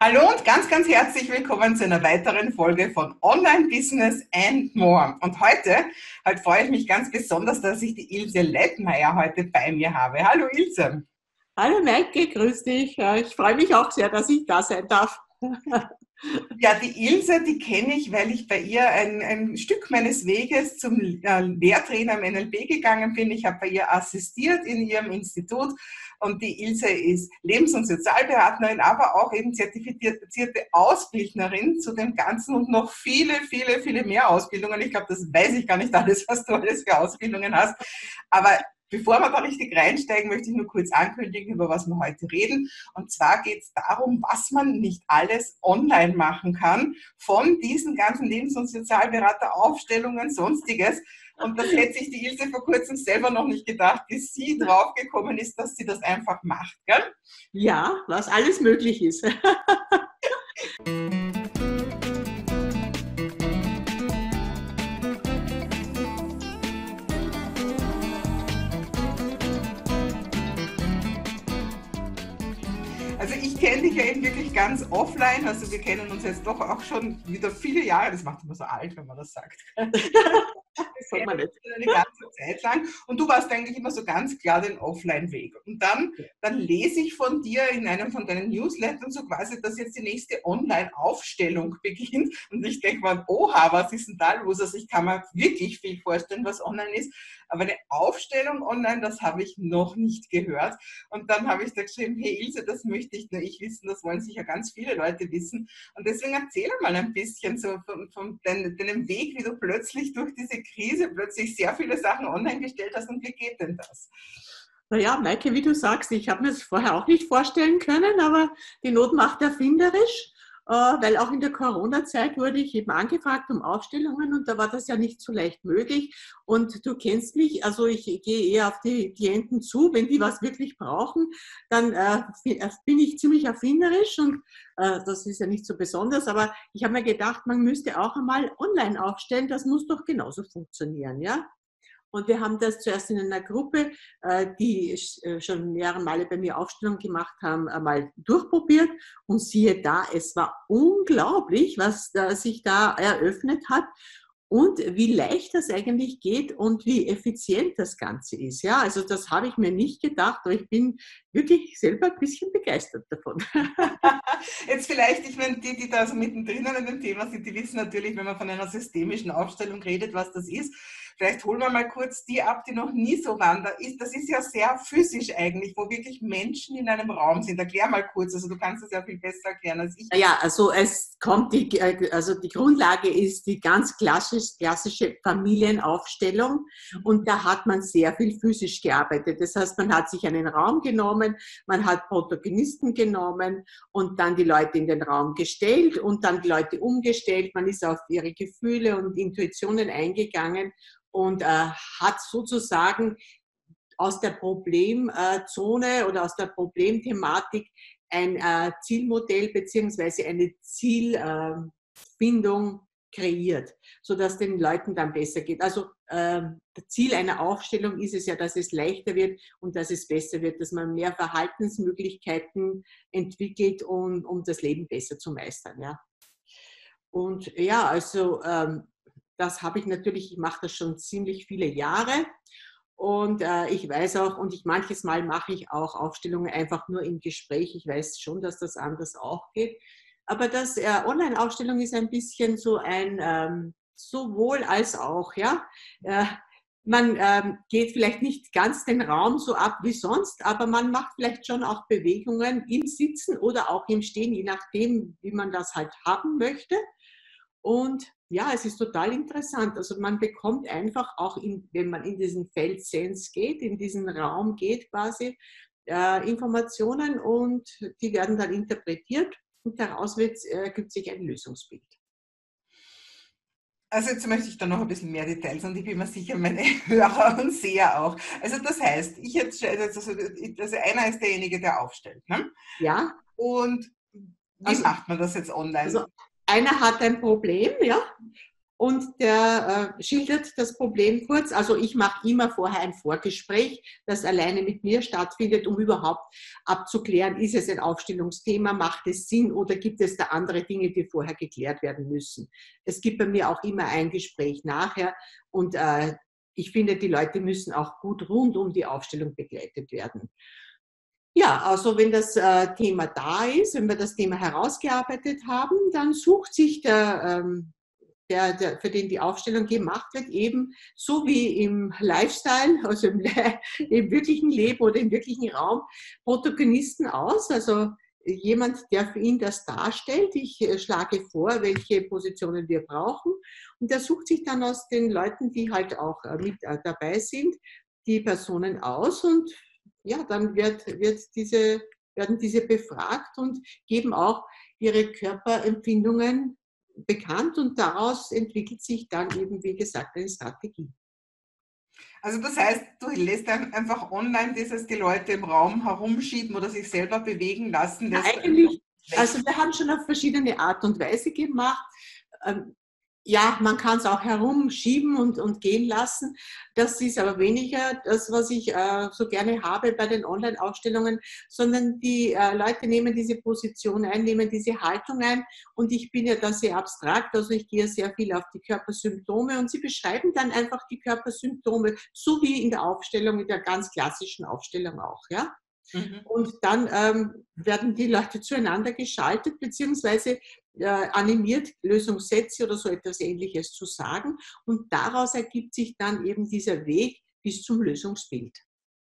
Hallo und ganz, ganz herzlich willkommen zu einer weiteren Folge von Online Business and More. Und heute freue ich mich ganz besonders, dass ich die Ilse Lettmeier heute bei mir habe. Hallo Ilse. Hallo Maike, grüß dich. Ja, ich freue mich auch sehr, dass ich da sein darf. Ja, die Ilse, die kenne ich, weil ich bei ihr ein Stück meines Weges zum Lehrtrainer im NLP gegangen bin. Ich habe bei ihr assistiert in ihrem Institut und die Ilse ist Lebens- und Sozialberaterin, aber auch eben zertifizierte Ausbildnerin zu dem Ganzen und noch viele, viele, viele mehr Ausbildungen. Ich glaube, das weiß ich gar nicht alles, was du alles für Ausbildungen hast. Aber bevor wir da richtig reinsteigen, möchte ich nur kurz ankündigen, über was wir heute reden. Und zwar geht es darum, was man nicht alles online machen kann, von diesen ganzen Lebens- und Sozialberateraufstellungen, sonstiges. Und das hätte sich die Ilse vor kurzem selber noch nicht gedacht, bis sie draufgekommen ist, dass sie das einfach macht. Gell? Ja, was alles möglich ist. Also ich kenne dich ja eben wirklich ganz offline, also wir kennen uns jetzt doch auch schon wieder viele Jahre, das macht immer so alt, wenn man das sagt. Das soll man nicht. Eine ganze Zeit lang. Und du warst eigentlich immer so ganz klar den Offline-Weg. Und dann lese ich von dir in einem von deinen Newslettern so quasi, dass jetzt die nächste Online-Aufstellung beginnt. Und ich denke mal, oha, was ist denn da los? Also ich kann mir wirklich viel vorstellen, was online ist. Aber eine Aufstellung online, das habe ich noch nicht gehört. Und dann habe ich da geschrieben, hey Ilse, das möchte ich nur ich wissen, das wollen sicher ganz viele Leute wissen. Und deswegen erzähl mal ein bisschen so von deinem Weg, wie du plötzlich durch diese Krise plötzlich sehr viele Sachen online gestellt hast. Und wie geht denn das? Naja, Maike, wie du sagst, ich habe mir das vorher auch nicht vorstellen können, aber die Not macht erfinderisch, weil auch in der Corona-Zeit wurde ich eben angefragt um Aufstellungen und da war das ja nicht so leicht möglich. Und du kennst mich, also ich gehe eher auf die Klienten zu, wenn die was wirklich brauchen, dann bin ich ziemlich erfinderisch und das ist ja nicht so besonders, aber ich habe mir gedacht, man müsste auch einmal online aufstellen, das muss doch genauso funktionieren, ja? Und wir haben das zuerst in einer Gruppe, die schon mehrere Male bei mir Aufstellung gemacht haben, einmal durchprobiert. Und siehe da, es war unglaublich, was sich da eröffnet hat und wie leicht das eigentlich geht und wie effizient das Ganze ist. Ja, also das habe ich mir nicht gedacht, aber ich bin wirklich selber ein bisschen begeistert davon. Jetzt vielleicht, ich meine, die da so mittendrin an dem Thema sind, die wissen natürlich, wenn man von einer systemischen Aufstellung redet, was das ist. Vielleicht holen wir mal kurz die ab, die noch nie so waren. Das ist ja sehr physisch eigentlich, wo wirklich Menschen in einem Raum sind. Erklär mal kurz, also du kannst das ja viel besser erklären als ich. Ja, also es kommt also die Grundlage ist die ganz klassische Familienaufstellung und da hat man sehr viel physisch gearbeitet. Das heißt, man hat sich einen Raum genommen, man hat Protagonisten genommen und dann die Leute in den Raum gestellt und dann die Leute umgestellt. Man ist auf ihre Gefühle und Intuitionen eingegangen und hat sozusagen aus der Problemzone oder aus der Problemthematik ein Zielmodell beziehungsweise eine Zielfindung kreiert, sodass den Leuten dann besser geht. Also das Ziel einer Aufstellung ist es ja, dass es leichter wird und dass es besser wird, dass man mehr Verhaltensmöglichkeiten entwickelt, um das Leben besser zu meistern. Ja. Und ja, also das habe ich natürlich, ich mache das schon ziemlich viele Jahre und ich weiß auch, und manches Mal mache ich auch Aufstellungen einfach nur im Gespräch. Ich weiß schon, dass das anders auch geht. Aber das Online-Aufstellung ist ein bisschen so ein sowohl als auch, ja. Man geht vielleicht nicht ganz den Raum so ab wie sonst, aber man macht vielleicht schon auch Bewegungen im Sitzen oder auch im Stehen, je nachdem, wie man das halt haben möchte. Und ja, es ist total interessant. Also man bekommt einfach auch, wenn man in diesen Feldsens geht, in diesen Raum geht quasi, Informationen und die werden dann interpretiert und daraus ergibt sich ein Lösungsbild. Also jetzt möchte ich da noch ein bisschen mehr Details und ich bin mir sicher, meine Hörer und Seher auch. Also das heißt, also einer ist derjenige, der aufstellt. Ne? Ja, Und wie also, macht man das jetzt online? also einer hat ein Problem, ja, und der schildert das Problem kurz. Also ich mache immer vorher ein Vorgespräch, das alleine mit mir stattfindet, um überhaupt abzuklären, ist es ein Aufstellungsthema, macht es Sinn oder gibt es da andere Dinge, die vorher geklärt werden müssen. Es gibt bei mir auch immer ein Gespräch nachher und ich finde, die Leute müssen auch gut rund um die Aufstellung begleitet werden. Ja, also wenn das Thema da ist, wenn wir das Thema herausgearbeitet haben, dann sucht sich für den die Aufstellung gemacht wird, eben so wie im Lifestyle, also im wirklichen Leben oder im wirklichen Raum, Protagonisten aus, also jemand, der für ihn das darstellt. Ich schlage vor, welche Positionen wir brauchen und der sucht sich dann aus den Leuten, die halt auch mit dabei sind, die Personen aus und ja, dann werden diese befragt und geben auch ihre Körperempfindungen bekannt und daraus entwickelt sich dann eben, wie gesagt, eine Strategie. Also das heißt, du lässt dann einfach online die Leute im Raum herumschieben oder sich selber bewegen lassen. Ja, eigentlich, also wir haben schon auf verschiedene Art und Weise gemacht. Ja, man kann es auch herumschieben und gehen lassen. Das ist aber weniger das, was ich so gerne habe bei den Online-Ausstellungen, sondern die Leute nehmen diese Position ein, nehmen diese Haltung ein und ich bin ja da sehr abstrakt, also ich gehe sehr viel auf die Körpersymptome und sie beschreiben dann einfach die Körpersymptome, so wie in der Aufstellung, in der ganz klassischen Aufstellung auch, ja. Und dann werden die Leute zueinander geschaltet, beziehungsweise animiert, Lösungssätze oder so etwas Ähnliches zu sagen. Und daraus ergibt sich dann eben dieser Weg bis zum Lösungsbild.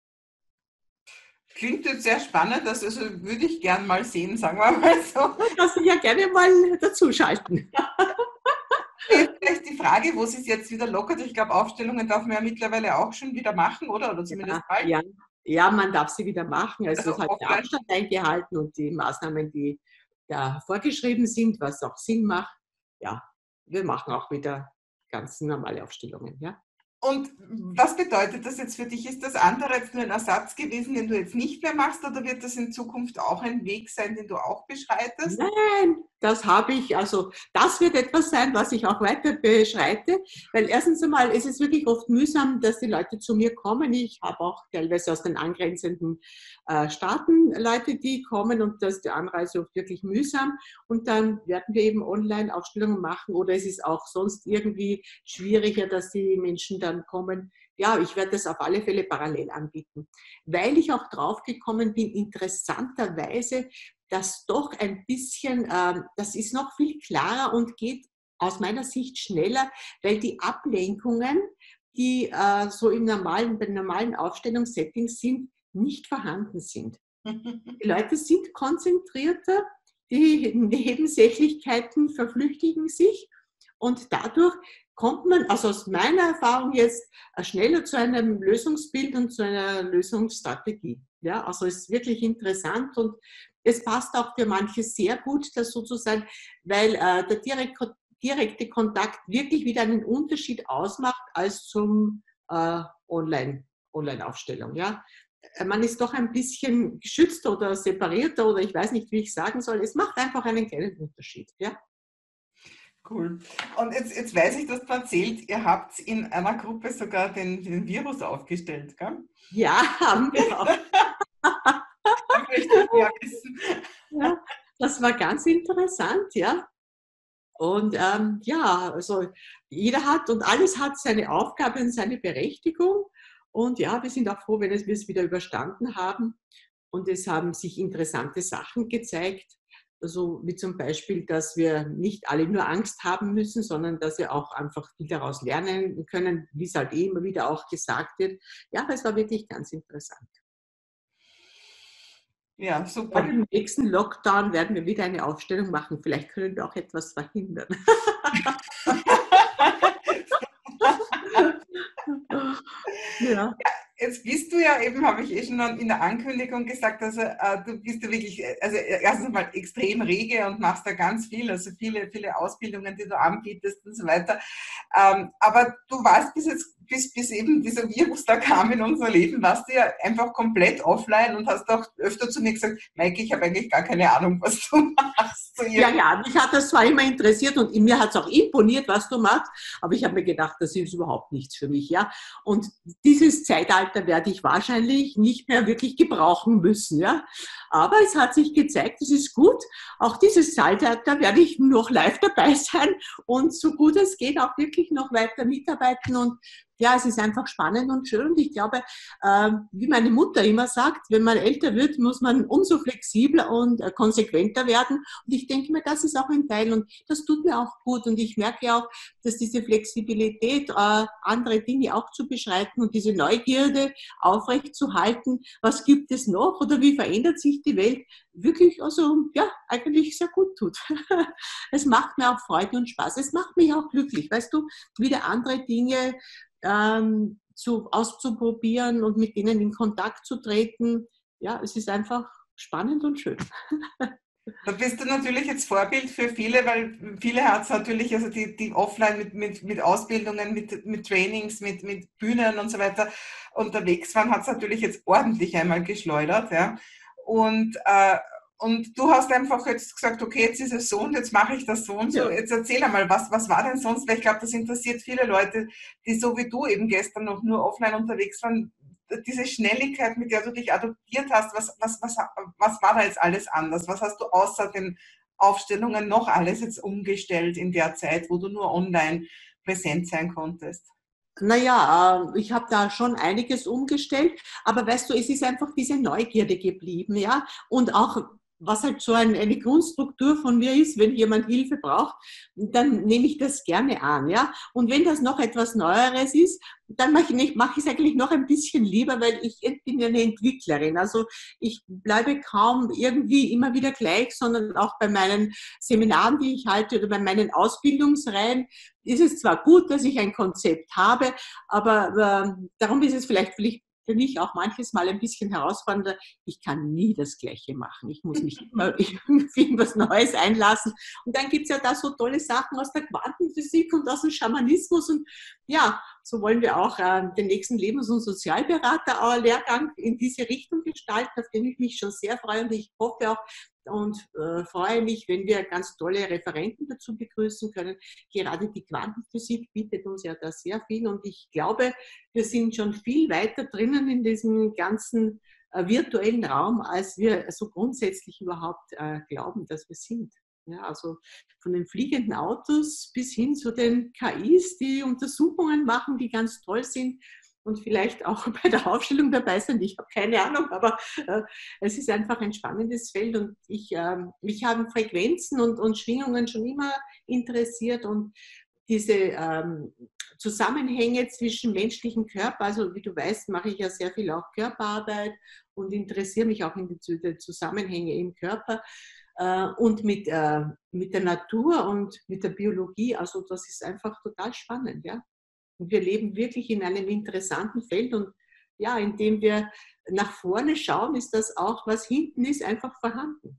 Klingt jetzt sehr spannend, also würde ich gern mal sehen, sagen wir mal so. Das ja gerne mal dazuschalten. Vielleicht die Frage, wo es jetzt wieder lockert. Ich glaube, Aufstellungen darf man ja mittlerweile auch schon wieder machen, oder zumindest bald. Ja, man darf sie wieder machen. Also es hat der Abstand eingehalten und die Maßnahmen, die da vorgeschrieben sind, was auch Sinn macht. Ja, wir machen auch wieder ganz normale Aufstellungen. Ja. Und was bedeutet das jetzt für dich? Ist das andere jetzt nur ein Ersatz gewesen, den du jetzt nicht mehr machst, oder wird das in Zukunft auch ein Weg sein, den du auch beschreitest? Nein, das habe ich, also das wird etwas sein, was ich auch weiter beschreite, weil erstens einmal ist es wirklich oft mühsam, dass die Leute zu mir kommen. Ich habe auch teilweise aus den angrenzenden Staaten Leute, die kommen und das ist die Anreise oft wirklich mühsam und dann werden wir eben Online-Aufstellungen machen oder es ist auch sonst irgendwie schwieriger, dass die Menschen dann kommen. Ja, ich werde das auf alle Fälle parallel anbieten, weil ich auch draufgekommen bin, interessanterweise, dass doch ein bisschen, das ist noch viel klarer und geht aus meiner Sicht schneller, weil die Ablenkungen, die so bei normalen Aufstellungssettings sind, nicht vorhanden sind. Die Leute sind konzentrierter, die Nebensächlichkeiten verflüchtigen sich und dadurch kommt man, also aus meiner Erfahrung jetzt, schneller zu einem Lösungsbild und zu einer Lösungsstrategie. Ja, also es ist wirklich interessant und es passt auch für manche sehr gut, das sozusagen, weil der direkte Kontakt wirklich wieder einen Unterschied ausmacht als zum Online-Aufstellung. Ja. Man ist doch ein bisschen geschützter oder separierter oder ich weiß nicht, wie ich sagen soll. Es macht einfach einen kleinen Unterschied. Ja. Cool. Und jetzt weiß ich, dass du erzählt, ihr habt in einer Gruppe sogar den Virus aufgestellt, gell? Ja, haben wir auch. Da möchte ich mehr wissen. Ja, das war ganz interessant, ja. Und ja, also jeder hat und alles hat seine Aufgabe und seine Berechtigung. Und ja, wir sind auch froh, wenn wir es wieder überstanden haben. Und es haben sich interessante Sachen gezeigt. Also wie zum Beispiel, dass wir nicht alle nur Angst haben müssen, sondern dass wir auch einfach viel daraus lernen können, wie es halt immer wieder auch gesagt wird. Ja, aber es war wirklich ganz interessant. Ja, super. Bei dem nächsten Lockdown werden wir wieder eine Aufstellung machen. Vielleicht können wir auch etwas verhindern. Ja. Jetzt bist du ja eben, habe ich schon in der Ankündigung gesagt, also du bist ja wirklich, also erstens mal extrem rege und machst da ganz viel, also viele Ausbildungen, die du anbietest und so weiter. Aber du warst bis eben dieser Virus da kam in unser Leben, warst du ja einfach komplett offline und hast auch öfter zu mir gesagt, Maike, ich habe eigentlich gar keine Ahnung, was du machst. Ja, mich hat das zwar immer interessiert und mir hat es auch imponiert, was du machst, aber ich habe mir gedacht, das ist überhaupt nichts für mich, ja. Und dieses Zeitalter werde ich wahrscheinlich nicht mehr wirklich gebrauchen müssen, ja. Aber es hat sich gezeigt, es ist gut. Auch dieses Zeitalter werde ich noch live dabei sein und so gut es geht auch wirklich noch weiter mitarbeiten und ja, es ist einfach spannend und schön und ich glaube, wie meine Mutter immer sagt, wenn man älter wird, muss man umso flexibler und konsequenter werden und ich denke mir, das ist auch ein Teil und das tut mir auch gut und ich merke auch, dass diese Flexibilität, andere Dinge auch zu beschreiten und diese Neugierde aufrecht zu halten, was gibt es noch oder wie verändert sich die Welt, wirklich also ja, eigentlich sehr gut tut. Es macht mir auch Freude und Spaß, es macht mich auch glücklich, weißt du, wieder andere Dinge auszuprobieren und mit denen in Kontakt zu treten. Ja, es ist einfach spannend und schön. Da bist du natürlich jetzt Vorbild für viele, weil viele hat es natürlich, also die offline mit Ausbildungen, mit Trainings, mit Bühnen und so weiter unterwegs waren, hat es natürlich jetzt ordentlich einmal geschleudert. Ja. Und du hast einfach jetzt gesagt, okay, jetzt ist es so und jetzt mache ich das so und so. Ja. Jetzt erzähl einmal, was war denn sonst? Weil ich glaube, das interessiert viele Leute, die so wie du eben gestern noch nur offline unterwegs waren. Diese Schnelligkeit, mit der du dich adaptiert hast, was war da jetzt alles anders? Was hast du außer den Aufstellungen noch alles jetzt umgestellt in der Zeit, wo du nur online präsent sein konntest? Naja, ich habe da schon einiges umgestellt, aber weißt du, es ist einfach diese Neugierde geblieben, ja, und auch was halt so eine Grundstruktur von mir ist, wenn jemand Hilfe braucht, dann nehme ich das gerne an, ja. Und wenn das noch etwas Neueres ist, dann mache ich es eigentlich noch ein bisschen lieber, weil ich bin ja eine Entwicklerin. Also ich bleibe kaum irgendwie immer wieder gleich, sondern auch bei meinen Seminaren, die ich halte oder bei meinen Ausbildungsreihen, ist es zwar gut, dass ich ein Konzept habe, aber darum ist es vielleicht für mich auch manches Mal ein bisschen herausfordernder. Ich kann nie das Gleiche machen. Ich muss mich immer irgendwie in was Neues einlassen. Und dann gibt es ja da so tolle Sachen aus der Quantenphysik und aus dem Schamanismus. Und ja, so wollen wir auch den nächsten Lebens- und Sozialberater-Lehrgang in diese Richtung gestalten, auf den ich mich schon sehr freue. Und ich hoffe auch, und freue mich, wenn wir ganz tolle Referenten dazu begrüßen können. Gerade die Quantenphysik bietet uns ja da sehr viel und ich glaube, wir sind schon viel weiter drinnen in diesem ganzen virtuellen Raum, als wir so grundsätzlich überhaupt glauben, dass wir sind. Ja, also von den fliegenden Autos bis hin zu den KIs, die Untersuchungen machen, die ganz toll sind und vielleicht auch bei der Aufstellung dabei sind. Ich habe keine Ahnung, aber es ist einfach ein spannendes Feld und mich haben Frequenzen und Schwingungen schon immer interessiert und diese Zusammenhänge zwischen menschlichen Körper, also wie du weißt, mache ich ja sehr viel auch Körperarbeit und interessiere mich auch in die Zusammenhänge im Körper und mit der Natur und mit der Biologie. Also das ist einfach total spannend, ja. Und wir leben wirklich in einem interessanten Feld und ja, indem wir nach vorne schauen, ist das auch, was hinten ist, einfach vorhanden.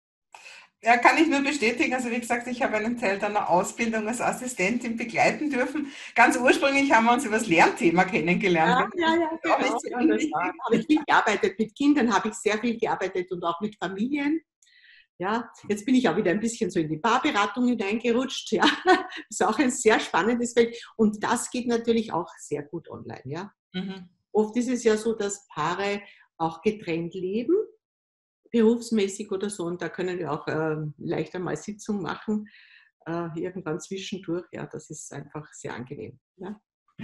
Ja, kann ich nur bestätigen. Also wie gesagt, ich habe einen Teil deiner Ausbildung als Assistentin begleiten dürfen. Ganz ursprünglich haben wir uns über das Lernthema kennengelernt. Ja, genau. Ja, da habe ich viel gearbeitet. Mit Kindern habe ich sehr viel gearbeitet und auch mit Familien. Ja, jetzt bin ich auch wieder ein bisschen so in die Paarberatung hineingerutscht. Ja, das ist auch ein sehr spannendes Feld. Und das geht natürlich auch sehr gut online. Ja. Mhm. Oft ist es ja so, dass Paare auch getrennt leben, berufsmäßig oder so. Und da können wir auch leichter mal Sitzung machen, irgendwann zwischendurch. Ja, das ist einfach sehr angenehm. Ja,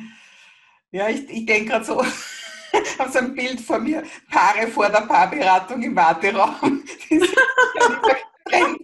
Ja, ich denke gerade so, ich habe so ein Bild vor mir, Paare vor der Paarberatung im Warteraum. Die sind getrennt.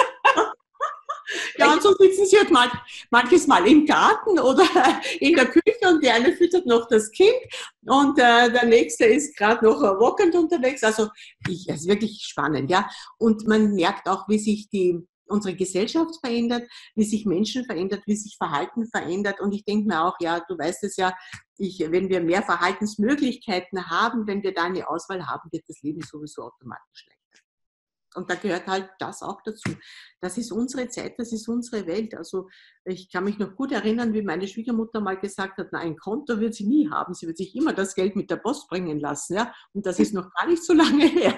ja, und so sitzen sie halt manches Mal im Garten oder in der Küche und die eine füttert noch das Kind und der nächste ist gerade noch walkend unterwegs. Also es ist wirklich spannend, ja. Und man merkt auch, wie sich die unsere Gesellschaft verändert, wie sich Menschen verändert, wie sich Verhalten verändert. Und ich denke mir auch, ja, du weißt es ja, wenn wir mehr Verhaltensmöglichkeiten haben, wenn wir da eine Auswahl haben, wird das Leben sowieso automatisch leichter. Und da gehört halt das auch dazu. Das ist unsere Zeit, das ist unsere Welt. Also ich kann mich noch gut erinnern, wie meine Schwiegermutter mal gesagt hat, na, ein Konto wird sie nie haben. Sie wird sich immer das Geld mit der Post bringen lassen. Ja? Und das ist noch gar nicht so lange her.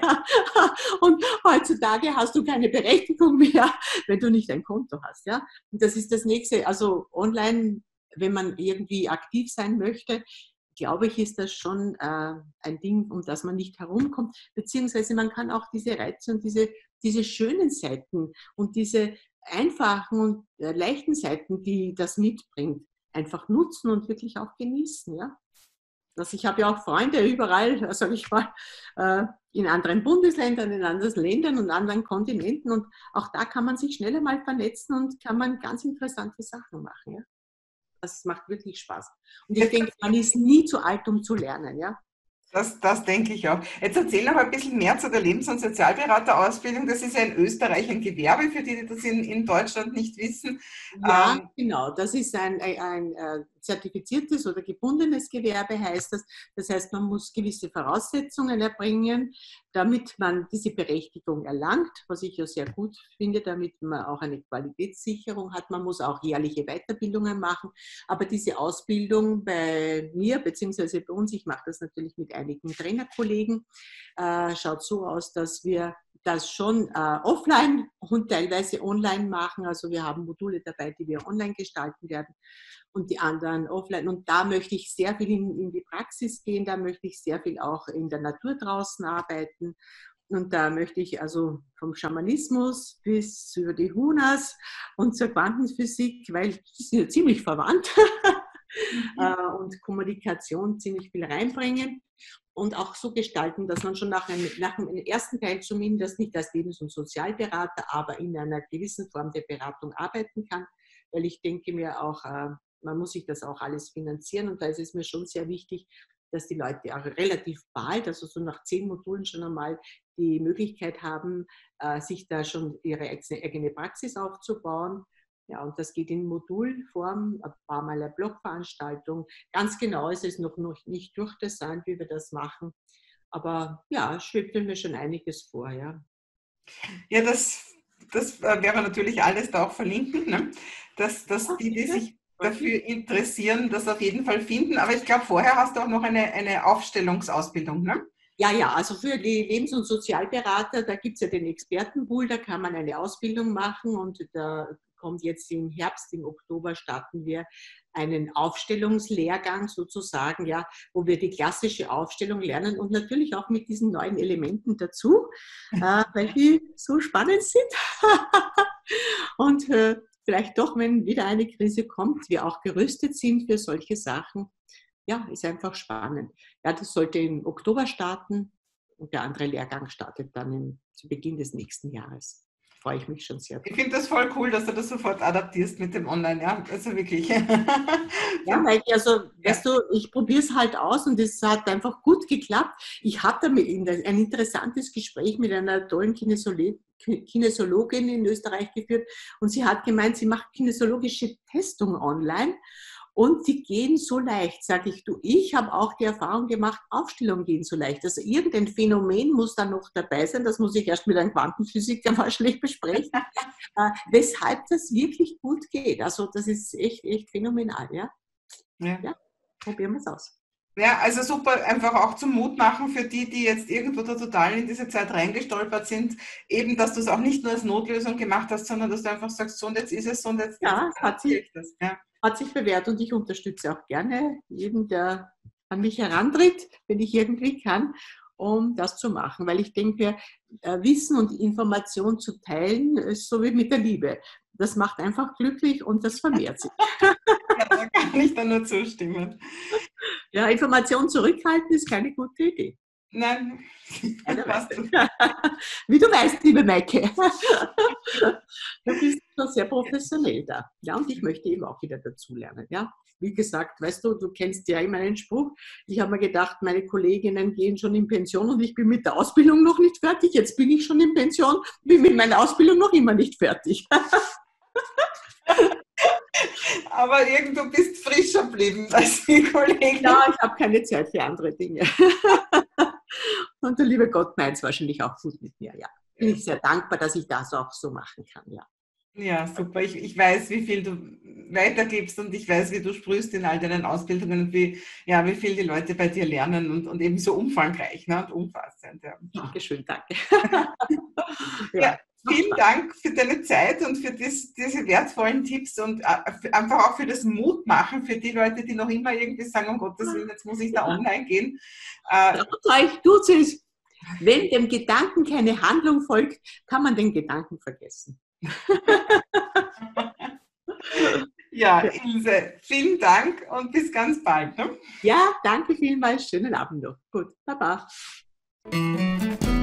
Und heutzutage hast du keine Berechtigung mehr, wenn du nicht ein Konto hast. Ja? Und das ist das Nächste. Also online, wenn man irgendwie aktiv sein möchte, glaube ich, ist das schon ein Ding, um das man nicht herumkommt. Beziehungsweise man kann auch diese Reize und diese schönen Seiten und diese einfachen und leichten Seiten, die das mitbringt, einfach nutzen und wirklich auch genießen. Ja? Also ich habe ja auch Freunde überall, sage ich mal, in anderen Bundesländern, in anderen Ländern und anderen Kontinenten. Und auch da kann man sich schneller mal vernetzen und kann man ganz interessante Sachen machen. Ja? Das macht wirklich Spaß. Und ich denke, man ist nie zu alt, um zu lernen. Ja? Das denke ich auch. Jetzt erzähl noch ein bisschen mehr zu der Lebens- und Sozialberaterausbildung. Das ist ja in Österreich ein Gewerbe, für die das in Deutschland nicht wissen. Ja, genau. Das ist ein zertifiziertes oder gebundenes Gewerbe, heißt das. Das heißt, man muss gewisse Voraussetzungen erbringen, damit man diese Berechtigung erlangt, was ich ja sehr gut finde, damit man auch eine Qualitätssicherung hat. Man muss auch jährliche Weiterbildungen machen. Aber diese Ausbildung bei mir, beziehungsweise bei uns, ich mache das natürlich mit einigen Trainerkollegen, schaut so aus, dass wir das schon offline und teilweise online machen. Also wir haben Module dabei, die wir online gestalten werden und die anderen offline. Und da möchte ich sehr viel in die Praxis gehen, da möchte ich sehr viel auch in der Natur draußen arbeiten. Und da möchte ich also vom Schamanismus bis über die Hunas und zur Quantenphysik, weil die sind ja ziemlich verwandt, und Kommunikation ziemlich viel reinbringen. Und auch so gestalten, dass man schon nach dem ersten Teil zumindest nicht als Lebens- und Sozialberater, aber in einer gewissen Form der Beratung arbeiten kann, weil ich denke mir auch, man muss sich das auch alles finanzieren und da ist es mir schon sehr wichtig, dass die Leute auch relativ bald, also so nach 10 Modulen schon einmal die Möglichkeit haben, sich da schon ihre eigene Praxis aufzubauen. Ja, und das geht in Modulform, ein paar Mal eine Blogveranstaltung. Ganz genau ist es noch nicht durchdesignt, wie wir das machen. Aber ja, schwebt mir schon einiges vor, ja. Ja, das wäre natürlich alles da auch verlinken, ne? Dass die sich dafür interessieren, das auf jeden Fall finden. Aber ich glaube, vorher hast du auch noch eine Aufstellungsausbildung, ne? Ja, also für die Lebens- und Sozialberater, da gibt es ja den Expertenpool, da kann man eine Ausbildung machen und da kommt jetzt im Herbst, im Oktober starten wir einen Aufstellungslehrgang sozusagen, ja, wo wir die klassische Aufstellung lernen und natürlich auch mit diesen neuen Elementen dazu, weil die so spannend sind. Und vielleicht doch, wenn wieder eine Krise kommt, wir auch gerüstet sind für solche Sachen. Ja, ist einfach spannend. Ja, das sollte im Oktober starten und der andere Lehrgang startet dann zu Beginn des nächsten Jahres. Freue ich mich schon sehr drauf. Ich finde das voll cool, dass du das sofort adaptierst mit dem Online, ja, also wirklich. Ja, weil weißt du, ich probiere es halt aus und es hat einfach gut geklappt. Ich hatte ein interessantes Gespräch mit einer tollen Kinesiologin in Österreich geführt und sie hat gemeint, sie macht kinesiologische Testung online. Und die gehen so leicht, sage ich, ich habe auch die Erfahrung gemacht, Aufstellungen gehen so leicht. Also irgendein Phänomen muss da noch dabei sein, das muss ich erst mit einem Quantenphysiker wahrscheinlich besprechen, weshalb das wirklich gut geht. Also das ist echt phänomenal, ja. Ja, probieren wir es aus. Ja, also super, einfach auch zum Mut machen für die jetzt irgendwo da total in diese Zeit reingestolpert sind, eben, dass du es auch nicht nur als Notlösung gemacht hast, sondern dass du einfach sagst, so und jetzt ist es, so und jetzt hat sich bewährt und ich unterstütze auch gerne jeden, der an mich herantritt, wenn ich irgendwie kann, um das zu machen, weil ich denke, Wissen und Information zu teilen ist so wie mit der Liebe. Das macht einfach glücklich und das vermehrt sich. Ja, da kann ich dann nur zustimmen. Ja, Information zurückhalten ist keine gute Idee. Nein. Wie du weißt, liebe Maike. Du bist schon sehr professionell da. Ja, und ich möchte eben auch wieder dazulernen. Ja, wie gesagt, weißt du, du kennst ja immer einen Spruch. Ich habe mir gedacht, meine Kolleginnen gehen schon in Pension und ich bin mit der Ausbildung noch nicht fertig. Jetzt bin ich schon in Pension, bin mit meiner Ausbildung noch immer nicht fertig. Aber irgendwo bist frischer geblieben als die Kollegin. Ja, ich habe keine Zeit für andere Dinge. Und der liebe Gott meint es wahrscheinlich auch gut mit mir, ja. Bin ich sehr dankbar, dass ich das auch so machen kann, ja. Ja, super. Ich weiß, wie viel du weitergibst und ich weiß, wie du sprühst in all deinen Ausbildungen und wie viel die Leute bei dir lernen und eben so umfangreich, ne, und umfassend. Ja. Dankeschön, danke. Ja, vielen Dank für deine Zeit und für diese wertvollen Tipps und einfach auch für das Mutmachen für die Leute, die noch immer irgendwie sagen, um Gottes Willen, jetzt muss ich da online gehen. Tut es. Wenn dem Gedanken keine Handlung folgt, kann man den Gedanken vergessen. Ja, Ilse, vielen Dank und bis ganz bald. Ne? Ja, danke vielmals. Schönen Abend noch. Gut, Baba.